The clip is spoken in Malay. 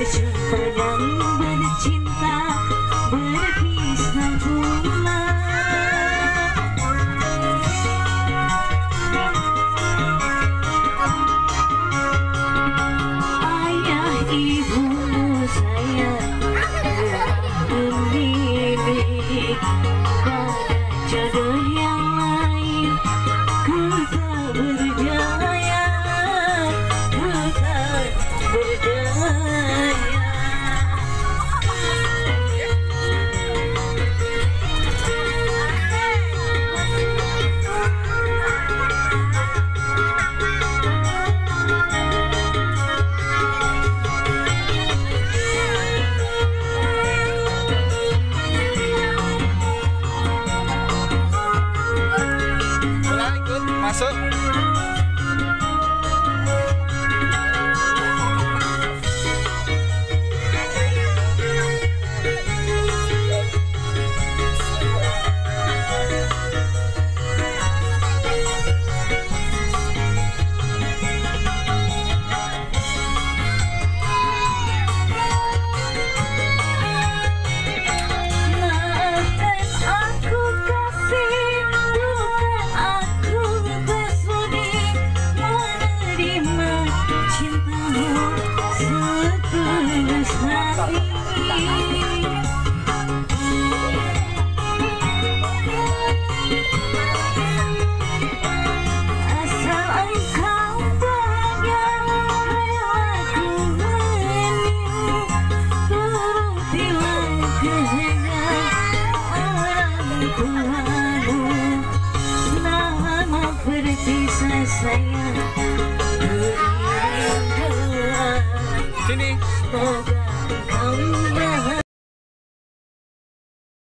berjumpa dan bercinta, berpisah pula. Ayah ibu saya memilih pada jodoh yang lain. Ku tak berdaya, ku tak berdaya. Masuk. Sayang, berikan doa, sini. semoga kau